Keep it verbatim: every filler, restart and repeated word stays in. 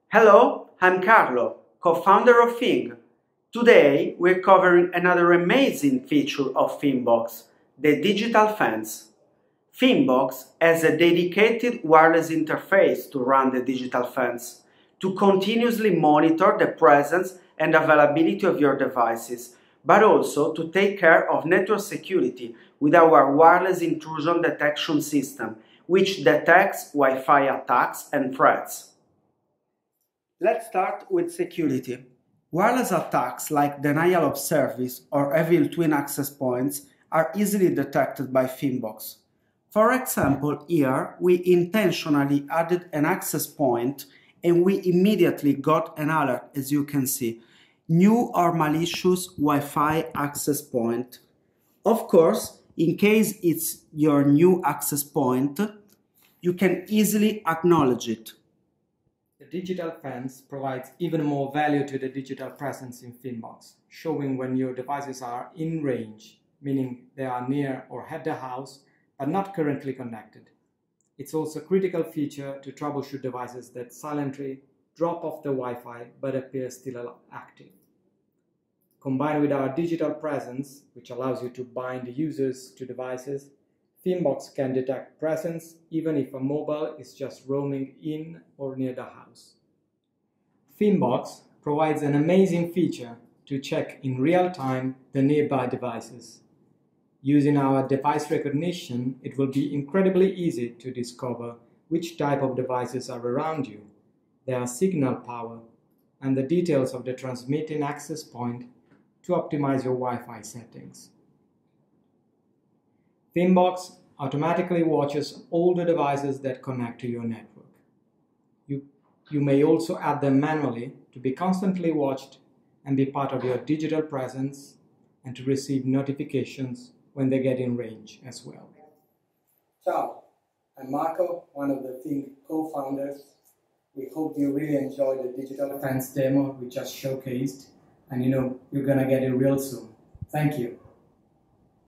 Hello, I'm Carlo, co-founder of Fing. Today we're covering another amazing feature of Fingbox, the DigitalFence. Fingbox has a dedicated wireless interface to run the DigitalFence, to continuously monitor the presence and availability of your devices, but also to take care of network security with our wireless intrusion detection system, which detects Wi-Fi attacks and threats. Let's start with security. Wireless attacks like denial of service or evil twin access points are easily detected by Fingbox. For example, here we intentionally added an access point and we immediately got an alert, as you can see. New or malicious Wi-Fi access point. Of course, in case it's your new access point, you can easily acknowledge it. The DigitalFence provides even more value to the digital presence in Fingbox, showing when your devices are in range, meaning they are near or at the house, but not currently connected. It's also a critical feature to troubleshoot devices that silently drop off the Wi-Fi but appear still active. Combined with our digital presence, which allows you to bind users to devices, Fingbox can detect presence even if a mobile is just roaming in or near the house. Fingbox provides an amazing feature to check in real time the nearby devices. Using our device recognition, it will be incredibly easy to discover which type of devices are around you, their signal power, and the details of the transmitting access point to optimize your Wi-Fi settings. Fingbox automatically watches all the devices that connect to your network. You, you may also add them manually to be constantly watched and be part of your digital presence and to receive notifications when they get in range as well. Ciao, I'm Marco, one of the Fing co-founders. We hope you really enjoyed the DigitalFence demo we just showcased, and you know you're gonna get it real soon. Thank you.